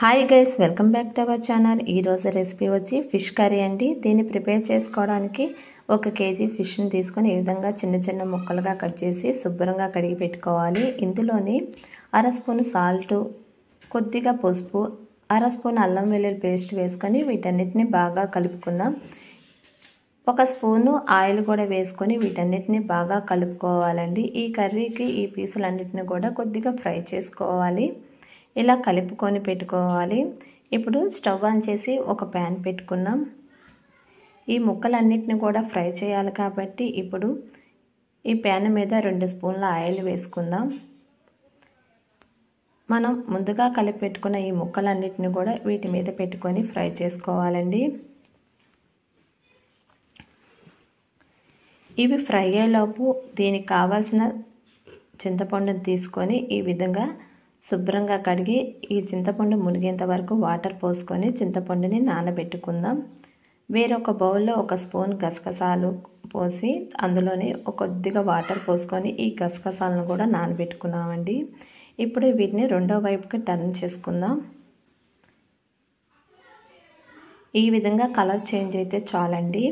Hi guys, welcome back to our channel. ఈరోజు recipe వచ్చి fish curry అండి. దీన్ని ప్రిపేర్ చేసుకోవడానికి 1 కేజీ ఫిష్ని తీసుకొని ఈ విధంగా చిన్న చిన్న ముక్కలుగా కట్ చేసి శుభ్రంగా కడిగి పెట్టుకోవాలి. ఇందులోని 1/2 స్పూన్ సాల్ట్, కొద్దిగా పసుపు, 1/2 స్పూన్ అల్లం వెల్లుల్లి పేస్ట్ వేసుకొని వీటన్నిటిని బాగా కలుపుకుందాం. 1 స్పూను ఆయిల్ కూడా వేసుకొని వీటన్నిటిని బాగా కలుపుకోవాలండి. ఈ కర్రీకి ఈ పీసులన్నిటిని కూడా కొద్దిగా ఫ్రై చేసుకోవాలి. ఇలా కలుపుకొని పెట్టుకోవాలి. ఇప్పుడు స్టవ్ ఆన్ చేసి ఒక ప్యాన్ పెట్టుకున్నాం. ఈ ముక్కలన్నిటిని కూడా ఫ్రై చేయాలి కాబట్టి ఇప్పుడు ఈ ప్యాన్ మీద 2 స్పూన్ల ఆయిల్ వేసుకుందాం. మనం ముందుగా కలిపి పెట్టుకున్న ఈ ముక్కలన్నిటిని కూడా వీటి మీద పెట్టుకొని ఫ్రై చేసుకోవాలండి. ఇవి ఫ్రై అయ్యేలోపు దీనికి కావాల్సిన చింతపండుని తీసుకొని ఈ విధంగా శుభ్రంగా కడిగి ఈ చింతపండు మునిగేంత వరకు వాటర్ పోసుకొని చింతపండుని నానబెట్టుకుందాం. వేరొక బౌల్లో 1 స్పూన్ గసగసాలు పోసి అందులోనే కొద్దిగా వాటర్ పోసుకొని ఈ గసగసాలను కూడా నానబెట్టుకున్నామండి. ఇప్పుడు వీటిని రెండో వైపుకి టర్న్ చేసుకుందాం. ఈ విధంగా కలర్ చేంజ్ అయితే చాలండి.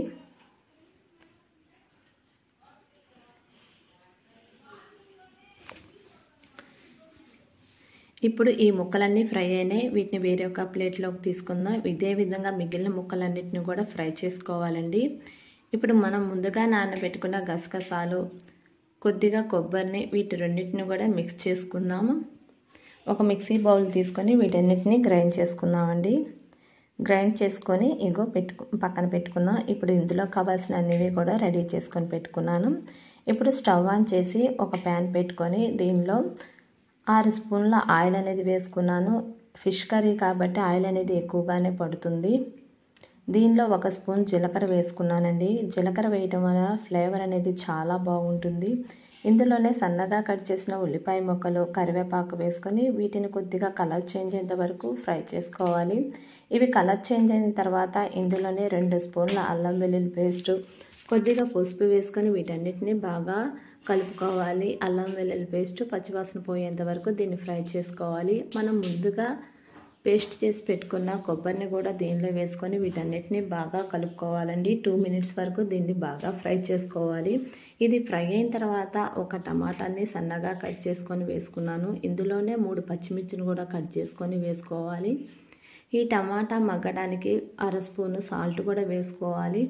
ఇప్పుడు ఈ ముక్కలన్నీ ఫ్రై అయినాయి. వీటిని వేరే ఒక ప్లేట్లోకి తీసుకుందాం. ఇదే విధంగా మిగిలిన ముక్కలన్నిటిని కూడా ఫ్రై చేసుకోవాలండి. ఇప్పుడు మనం ముందుగా నానబెట్టుకున్న గసగసాలు, కొద్దిగా కొబ్బరిని వీటి రెండింటిని కూడా మిక్స్ చేసుకుందాము. ఒక మిక్సీ బౌల్ తీసుకొని వీటన్నిటిని గ్రైండ్ చేసుకుందామండి. గ్రైండ్ చేసుకొని పక్కన పెట్టుకుందాం. ఇప్పుడు ఇందులో కావాల్సిన అన్నివి కూడా రెడీ చేసుకొని పెట్టుకున్నాను. ఇప్పుడు స్టవ్ ఆన్ చేసి ఒక ప్యాన్ పెట్టుకొని దీనిలో 6 స్పూన్ల ఆయిల్ అనేది వేసుకున్నాను. ఫిష్ కర్రీ కాబట్టి ఆయిల్ అనేది ఎక్కువగానే పడుతుంది. దీనిలో 1 స్పూన్ జీలకర్ర వేసుకున్నానండి. జీలకర్ర వేయటం వల్ల ఫ్లేవర్ అనేది చాలా బాగుంటుంది. ఇందులోనే సన్నగా కట్ చేసిన ఉల్లిపాయ ముక్కలు, కరివేపాకు వేసుకొని వీటిని కొద్దిగా కలర్ చేంజ్ అయ్యేంత వరకు ఫ్రై చేసుకోవాలి. ఇవి కలర్ చేంజ్ అయిన తర్వాత ఇందులోనే 2 స్పూన్ల అల్లం వెల్లుల్లి పేస్టు, కొద్దిగా పసుపు వేసుకొని వీటన్నిటిని బాగా కలుపుకోవాలి. అల్లం వెల్లుల్లి పేస్ట్ పచ్చివాసన పోయేంత వరకు దీన్ని ఫ్రై చేసుకోవాలి. మనం ముందుగా పేస్ట్ చేసి పెట్టుకున్న కొబ్బరిని కూడా దీనిలో వేసుకొని వీటన్నిటిని బాగా కలుపుకోవాలండి. 2 మినిట్స్ వరకు దీన్ని బాగా ఫ్రై చేసుకోవాలి. ఇది ఫ్రై అయిన తర్వాత ఒక టమాటాని సన్నగా కట్ చేసుకొని వేసుకున్నాను. ఇందులోనే 3 పచ్చిమిర్చిని కూడా కట్ చేసుకొని వేసుకోవాలి. ఈ టమాటా మగ్గడానికి 1/2 స్పూను సాల్ట్ కూడా వేసుకోవాలి.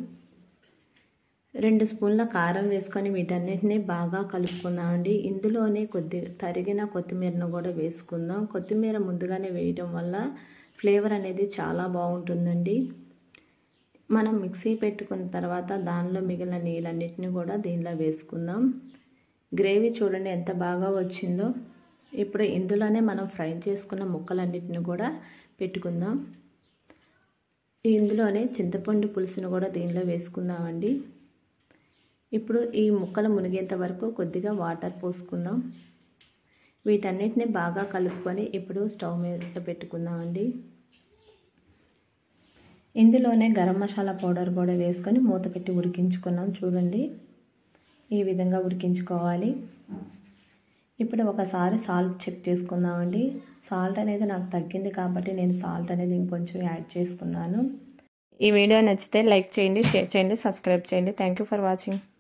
2 స్పూన్ల కారం వేసుకొని వీటన్నిటిని బాగా కలుపుకుందామండి. ఇందులోనే కొద్దిగా తరిగిన కొత్తిమీరను కూడా వేసుకుందాం. కొత్తిమీర ముందుగానే వేయటం వల్ల ఫ్లేవర్ అనేది చాలా బాగుంటుందండి. మనం మిక్సీ పెట్టుకున్న తర్వాత దానిలో మిగిలిన నీళ్ళన్నిటిని కూడా దీనిలో వేసుకుందాం. గ్రేవీ చూడండి ఎంత బాగా వచ్చిందో. ఇప్పుడు ఇందులోనే మనం ఫ్రై చేసుకున్న ముక్కలన్నిటిని కూడా పెట్టుకుందాం. ఇందులోనే చింతపండు పులుసును కూడా దీనిలో వేసుకుందామండి. ఇప్పుడు ఈ ముక్కలు మునిగేంత వరకు కొద్దిగా వాటర్ పోసుకుందాం. వీటన్నిటిని బాగా కలుపుకొని ఇప్పుడు స్టవ్ మీద పెట్టుకుందామండి. ఇందులోనే గరం మసాలా పౌడర్ కూడా వేసుకొని మూత పెట్టి ఉడికించుకున్నాం. చూడండి ఈ విధంగా ఉడికించుకోవాలి. ఇప్పుడు ఒకసారి సాల్ట్ చెక్ చేసుకుందామండి. సాల్ట్ అనేది నాకు తగ్గింది కాబట్టి నేను సాల్ట్ అనేది ఇంకొంచెం యాడ్ చేసుకున్నాను. ఈ వీడియో నచ్చితే లైక్ చేయండి, షేర్ చేయండి, సబ్స్క్రైబ్ చేయండి. Thank you for watching.